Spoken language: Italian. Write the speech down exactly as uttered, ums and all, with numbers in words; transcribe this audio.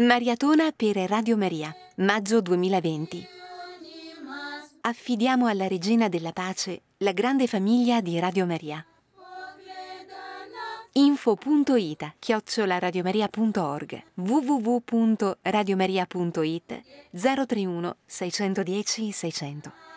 Maratona per Radio Maria, maggio duemilaventi. Affidiamo alla Regina della Pace la grande famiglia di Radio Maria. info.it chiocciola radiomaria.org www punto radiomaria punto it zero tre uno sei uno zero sei zero